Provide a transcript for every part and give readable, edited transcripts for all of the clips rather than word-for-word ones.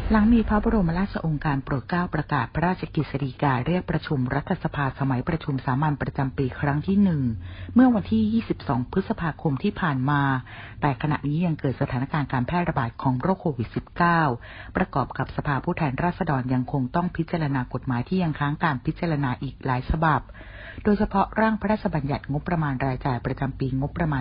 หลังมีพระบรมราชโองการโปรดเกล้าประกาศพระราชกฤษฎีกาเรียกประชุมรัฐสภาสมัยประชุมสามัญประจำปีครั้งที่1เมื่อวันที่ 22 พฤษภาคมที่ผ่านมา แต่ขณะนี้ยังเกิดสถานการณ์การแพร่ระบาดของโรคโควิด -19 ประกอบกับสภาผู้แทนราษฎรยังคงต้องพิจารณากฎหมายที่ยังค้างการพิจารณาอีกหลายฉบับโดยเฉพาะร่างพระราชบัญญัติงบประมาณรายจ่ายประจำปีงบประมาณ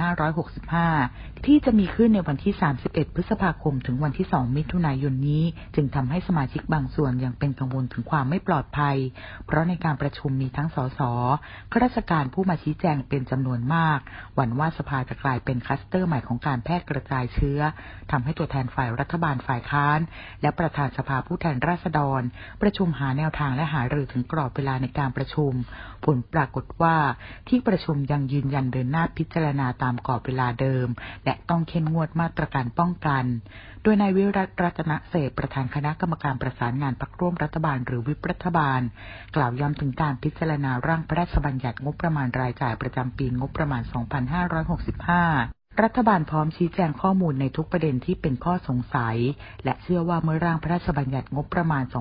2565 ที่จะมีขึ้นในวันที่ 31 พฤษภาคมถึงวันที่ 2 มิถุนายนนี้จึงทำให้สมาชิกบางส่วนยังเป็นกังวลถึงความไม่ปลอดภัยเพราะในการประชุมมีทั้งสสข้าราชการผู้มาชี้แจงเป็นจำนวนมากหวั่นว่าสภาจะกลายเป็นคลัสเตอร์ใหม่ของการแพร่กระจายเชื้อทำให้ตัวแทนฝ่ายรัฐบาลฝ่ายค้านและประธานสภาผู้แทนราษฎรประชุมหาแนวทางและหารือถึงกรอบเวลาในการประชุมผลปรากฏว่าที่ประชุมยังยืนยันเดินหน้าพิจารณาตามกรอบเวลาเดิมและต้องเข้มงวดมาตรการป้องกันโดยนายวิรัต รัตนเสพประธานคณะกรรมการประสานงานพรรคร่วมรัฐบาลหรือวิปรัฐบาลกล่าวย้ำถึงการพิจารณาร่างพระราชบัญญัติงบประมาณรายจ่ายประจำปีงบประมาณ 2565รัฐบาลพร้อมชี้แจงข้อมูลในทุกประเด็นที่เป็นข้อสงสัยและเชื่อว่าเมื่อร่างพระราชบัญญัติงบประมาณ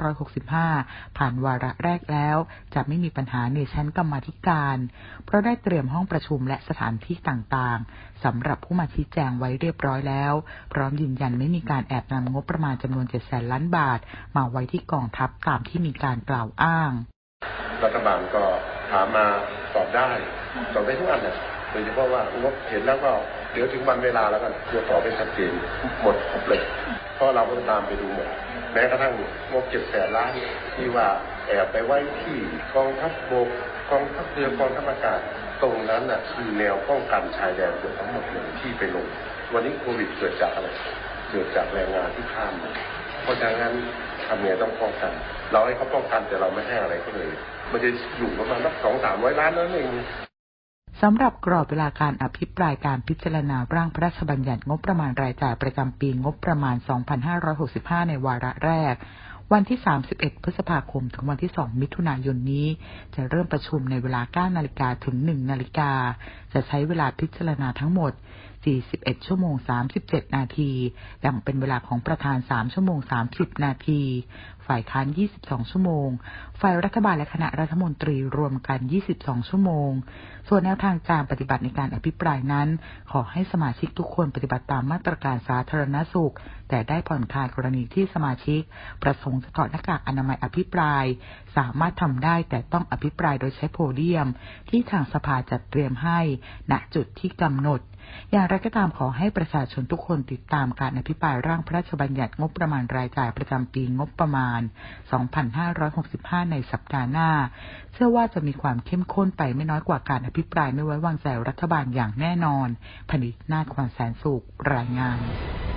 2565 ผ่านวาระแรกแล้วจะไม่มีปัญหาในชั้นกรรมาธิการเพราะได้เตรียมห้องประชุมและสถานที่ต่างๆสำหรับผู้มาชี้แจงไว้เรียบร้อยแล้วพร้อมยืนยันไม่มีการแอบนำงบประมาณจำนวน 700,000 ล้านบาทมาไว้ที่กองทัพตามที่มีการกล่าวอ้างรัฐบาลก็ถามมาตอบได้ทุกอันเลยโดยเฉพาะว่างบเห็นแล้วก็เดี๋ยวถึงวันเวลาแล้วกันจะตอบเป็นชัดเจนหมดครบเลยเพราะเราก็ตามไปดูหมดแม้กระทั่งงบ700,000 ล้านที่ว่าแอบไปไว้ที่กองทัพบกกองทัพเรือกองทัพอากาศตรงนั้นน่ะคือแนวป้องกันชายแดนเกือบทั้งหมดเลยที่ไปลงวันนี้โควิดเกิดจากอะไรเกิดจากแรงงานที่ข้ามมาเพราะฉะนั้นทำไงต้องป้องกันเราให้เขาป้องกันแต่เราไม่ให้อะไรเขาเลยมันจะอยู่ประมาณสัก200-300 ล้านนั่นเองสำหรับกรอบเวลาการอภิปรายการพิจารณาร่างพระราชบัญญัติงบประมาณรายจ่ายประจำปีงบประมาณ 2565 ในวาระแรกวันที่ 31 พฤษภาคมถึงวันที่ 2 มิถุนายนนี้จะเริ่มประชุมในเวลา 9 นาฬิกาถึง 1 นาฬิกาจะใช้เวลาพิจารณาทั้งหมด 41 ชั่วโมง 37 นาทีแบ่งเป็นเวลาของประธาน 3 ชั่วโมง 30 นาทีฝ่ายค้าน 22 ชั่วโมงฝ่ายรัฐบาลและคณะรัฐมนตรีรวมกัน 22 ชั่วโมงส่วนแนวทางการปฏิบัติในการอภิปรายนั้นขอให้สมาชิกทุกคนปฏิบัติตามมาตรการสาธารณสุขแต่ได้ผ่อนคลายกรณีที่สมาชิกประสงค์จะถอดหน้ากากอนามัยอภิปรายสามารถทำได้แต่ต้องอภิปรายโดยใช้โพเดียมที่ทางสภาจัดเตรียมให้ณจุดที่กำหนดอย่างไรก็ตามขอให้ประชาชนทุกคนติดตามการอภิปรายร่างพระราชบัญญัติงบประมาณรายจ่ายประจำปีงบประมาณ 2565 ในสัปดาห์หน้าเชื่อว่าจะมีความเข้มข้นไปไม่น้อยกว่าการอภิปรายไม่ไว้วางใจรัฐบาลอย่างแน่นอนพนิษฐ์ นาฏ ขวัญแสนสุขรายงาน